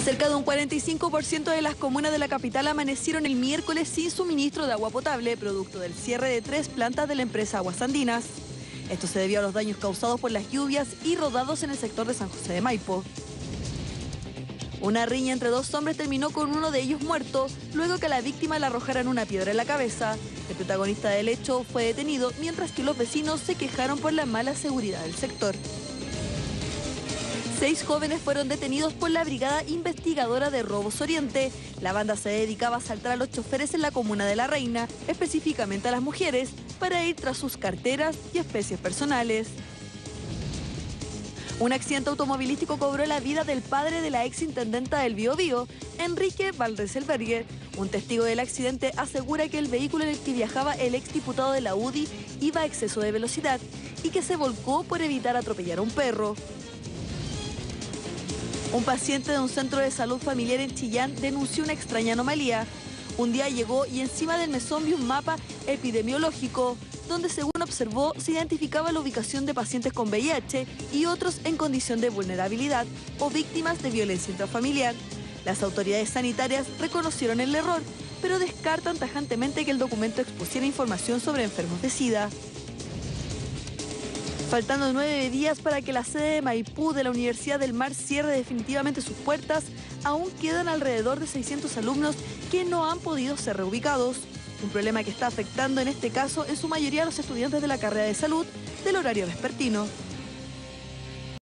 Cerca de un 45% de las comunas de la capital amanecieron el miércoles sin suministro de agua potable, producto del cierre de 3 plantas de la empresa Aguas Andinas. Esto se debió a los daños causados por las lluvias y rodados en el sector de San José de Maipo. Una riña entre 2 hombres terminó con uno de ellos muerto, luego que a la víctima le arrojaran una piedra en la cabeza. El protagonista del hecho fue detenido, mientras que los vecinos se quejaron por la mala seguridad del sector. 6 jóvenes fueron detenidos por la Brigada Investigadora de Robos Oriente. La banda se dedicaba a asaltar a los choferes en la comuna de La Reina, específicamente a las mujeres, para ir tras sus carteras y especies personales. Un accidente automovilístico cobró la vida del padre de la exintendenta del Biobío, Enrique Valdreselberger. Un testigo del accidente asegura que el vehículo en el que viajaba el exdiputado de la UDI iba a exceso de velocidad y que se volcó por evitar atropellar a un perro. Un paciente de un centro de salud familiar en Chillán denunció una extraña anomalía. Un día llegó y encima del mesón vio un mapa epidemiológico, donde según observó se identificaba la ubicación de pacientes con VIH y otros en condición de vulnerabilidad o víctimas de violencia intrafamiliar. Las autoridades sanitarias reconocieron el error, pero descartan tajantemente que el documento expusiera información sobre enfermos de SIDA. Faltando 9 días para que la sede de Maipú de la Universidad del Mar cierre definitivamente sus puertas, aún quedan alrededor de 600 alumnos que no han podido ser reubicados. Un problema que está afectando en este caso en su mayoría a los estudiantes de la carrera de salud del horario vespertino.